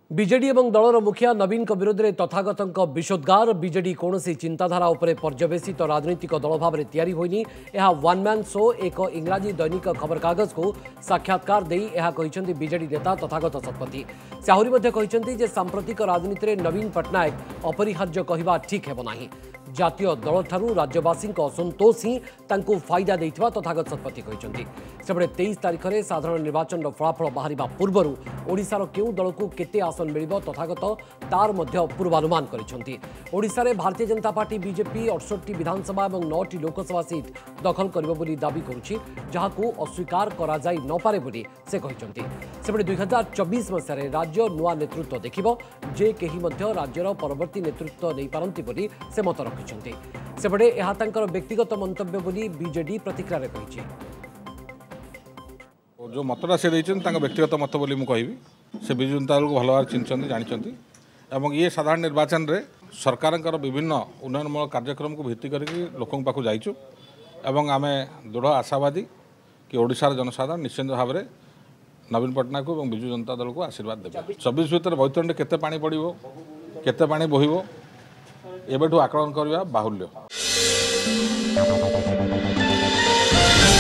BJD और दलर मुखिया नवीन विरोध में तथागत विषोद्गार बीजेडी कौन चिंताधारा उपर पर्यवेसित राजनीतिक दल भाव में तैयारी होनी यह वन मैन शो एक इंग्राजी दैनिक खबर कागज को साक्षात्कार देई यह कहते बीजेडी नेता तथागत सत्पथी से आहरी सांप्रतिक राजनीति में नवीन पट्टनायक अपरिहार्य कहवा ठीक हेब नाही जातीय दल ठारू राज्यवासी असंतोष ही फायदा देइथिबा तथागत सत्पथी कहते सेबड़े 23 तारिख में साधारण निर्वाचन फलाफल बाहर पूर्वर ओडिशार केउ दल को केते आसन मिलिबो तथागत तार मध्य पूर्वानुमान करिसेंति। ओडिशा रे भारतीय जनता पार्टी बीजेपी 68 विधानसभा और 9टी लोकसभा सीट दखल करिबो बोली दाबी करुछि जहाकू अस्वीकार करा जाई न पारे बोली से कहिसेंति। सेबड़े 2024 मसीह राज्य नुआ नेतृत्व देखिबो जे केही मध्य राज्यर परवर्ती नेतृत्व नै पारंती बोली से मत रखिसेंति। सेबड़े एहा तांकर व्यक्तिगत मंतव्य बोली बीजेडी प्रतिक्रिया रे कहिछि। जो मतटा से व्यक्तिगत मत बोली मुझे कहबी से विजु जनता दल को भल भाव चिन्हती जानते और ये साधारण निर्वाचन में सरकार विभिन्न उन्नयनमूलक कार्यक्रम को भित्ति करके लोकों पाखु जाइचु एवं आम दृढ़ आशावादी कि ओडिशार जनसाधारण निश्चित भाव में नवीन पट्टनायक और विजु जनता दल को आशीर्वाद देवे। 24 भितर बैतरणी केते पानी पड़ो केते पानी बोहिबो एबेठु आकलन करवा बाहुल्य।